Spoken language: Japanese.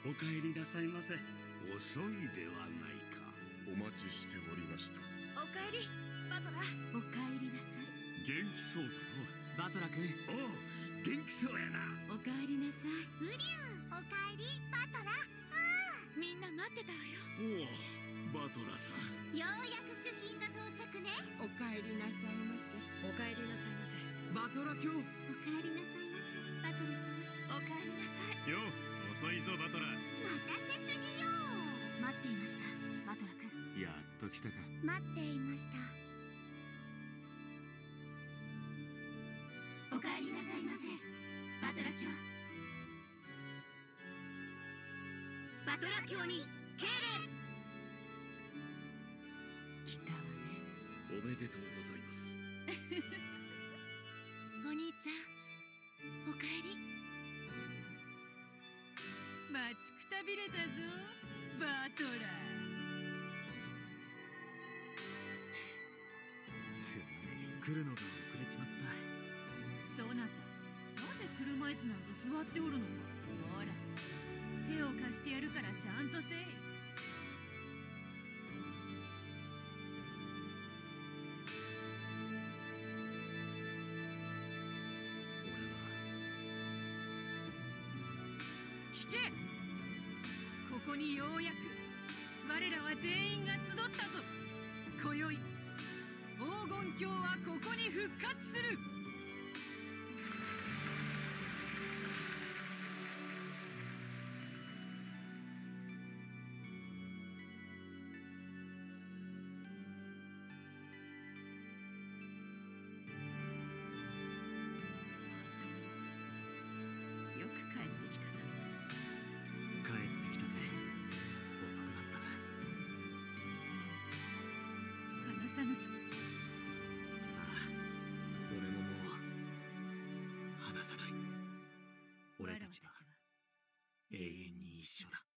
お帰りなさいませ。 遅いではないか。 お待ちしておりました。 おかえりバトラ。おかえりなさい。 元気そうだバトラ君。 おう、元気そうやな。 おかえりなさい。 ウリュウ、おかえりバトラ。 みんな待ってたわよ。 な。おお、バトラさん。 ようやく主賓が到着ね。 おかえりなさいませ。 おかえりなさいませ。 バトラ卿。 おかえりなさいませ、バトラ様。 おかえりなさい。 よ、遅いぞバトラ。 待たせすぎよ。待っていました、バトラ君。 やっと来たか。 待っていました。おかえりなさいませ、バトラ卿。バトラ卿に敬礼。 来たわね。 おめでとうございます。 お兄ちゃん、おかえり。待ちくたびれたぞ、バトラ。 すまねえ、来るのが遅れちまった。 そうなった。なぜ車椅子なんか座っておるのか。ほら、手を貸してやるからしゃんとせい。聞け。ここにようやく我らは全員が集ったぞ。今宵黄金鏡はここに復活する。よく帰ってきたな。 帰ってきたぜ。遅くなったな。 話さぬぞ。 ああ、俺ももう話さない。俺たちは永遠に一緒だ。